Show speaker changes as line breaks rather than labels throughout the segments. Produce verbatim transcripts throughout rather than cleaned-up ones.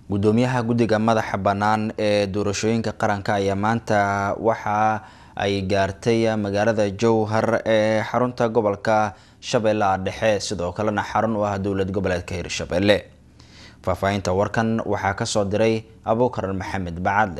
gudoomiyaha guddiga madaxa bannaan ee doorashooyinka qaranka ayaa maanta waxa ay gaartay magaalada Jowhar ee xarunta gobolka Shabeellaha Dhexe sidoo kalena xarun u ah dowlad goboleedka Hirshabelle. Faafahinta warkan waxaa ka soo diray Abuukar Maxamed Bacadle.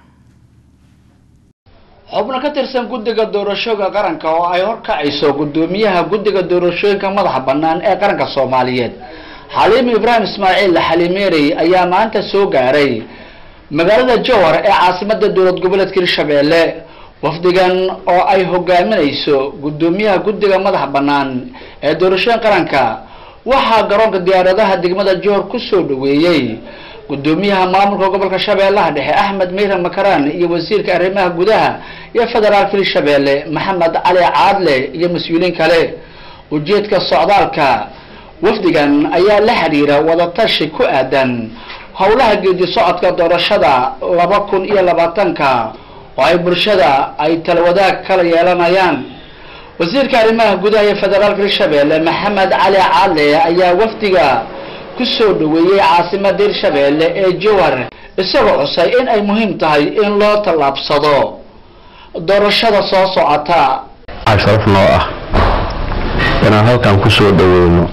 xubno ka tirsan guddiga doorashooyinka qaranka oo ay horkacayso gudoomiyaha guddiga doorashooyinka madaxa bannaan ee qaranka Soomaaliyeed Halim Ibrahim Ismaaciil Halimeeri ayaa maanta soo gaaray magaalada Jowhar ee caasimadda dowlad goboleedka Hirshabelle. wafdigan oo ay hogaaminayso gudoomiyaha guddiga madaxa bannaan ee doorashooyinka qaranka waxaa garoonka diyaaradaha degmada Jowhar ku soo dhaweeyay gudoomiyaha maamulka gobolka Shabeellaha Dhexe Ahmed Meyra Makaraan iyo wasiirka arrimaha gudaha iyo federaalka Hirshabelle Maxamed Cali Caadle iyo mas'uuliyiin kale. ujeedka socdaalka wafdigan ayaa la xiriira wada tashi ku aadan howlaha geedi socodka doorashada laba kun iyo labaatan oo ay bulshada ay talawadaag kala yeelanayaan. wasiirka arrimaha gudaha iyo federaalka Hirshabelle Maxamed Cali Caadle ayaa wafdiga ku soo dhaweeyay caasimadda Hirshabelle ee Jowhar isagoo xusay in ay muhiim tahay in loo tallaabsado doorashada soo socota.
asharaf noo ah inaan halkan ku soo dhaweeyno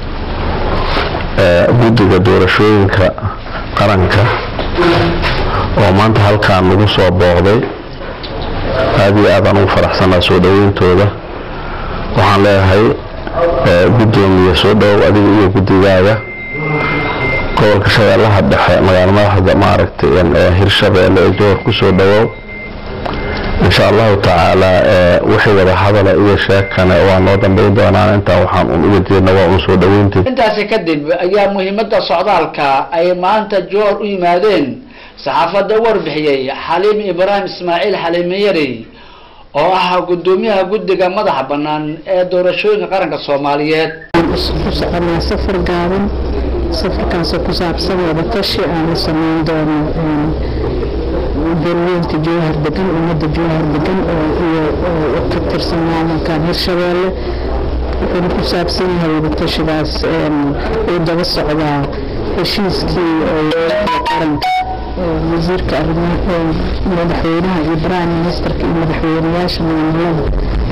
guddiga doorashooyinka qaranka oo maanta halkan lagu soo booqday. aad iyo aad aan ugu faraxsanahay soo dhaweyntooda. waxaan leeyahay gudoomiye soo dhawow adiga iyo guddigaaga gobolka Shabeellaha Dhexe magaalada madaxda maaragtay ee Hirshabelle ee Jowhar ku soo dhawow. insha Allah taala wixii wada hadal iyo sheekana waa noo dambeyn doonaan. inta waxaan u uga jeednaa waa soo dhaweyntii.
intaas kadib ayaa muhiimadda socdaalka ay maanta Jowhar u yimaadeen saxaafadda warbixiyay Halim Ibrahim Ismaaciil Halimeeri oo ah gudoomiyaha guddiga madaxa bannaan ee doorashooyinka qaranka Soomaaliyeed.
safar gaaban safarkaas ku saabsan wada tashi aan sameyn doono beerweynta Jowhar degan ummadda Jowhar degan oo ka tirsan maamulka Hirshabelle. wuxuu ku saabsan yahay wada tashidaas ee daba socda heshiiskii qaranka wasiirka arrimaha madaxweynaha iyo prime ministerka iyo madaxweynayaasha maamulada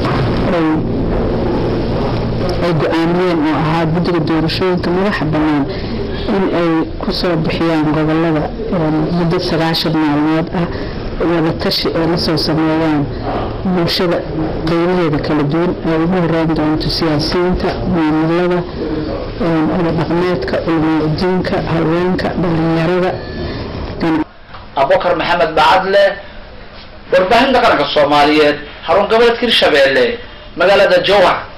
ay go'aamiyeen oo ahaa guddiga doorashooyinka madaxa bannaan in ay ku soo bixiyaan gobolada muddo sagaashan maalmood ah wada tashi ee la soo sameeyaan bulshada qaybaheeda kala duwan ay ugu horreyn doonto siyaasiyiinta maamulada oda dhaqameedka ulama-diinka haweenka dhalinyarada.
Abuukar Maxamed Bacadle warbaahinta qaranka Soomaaliyeed xarun goboleedka Hirshabelle magaalada Jowhar.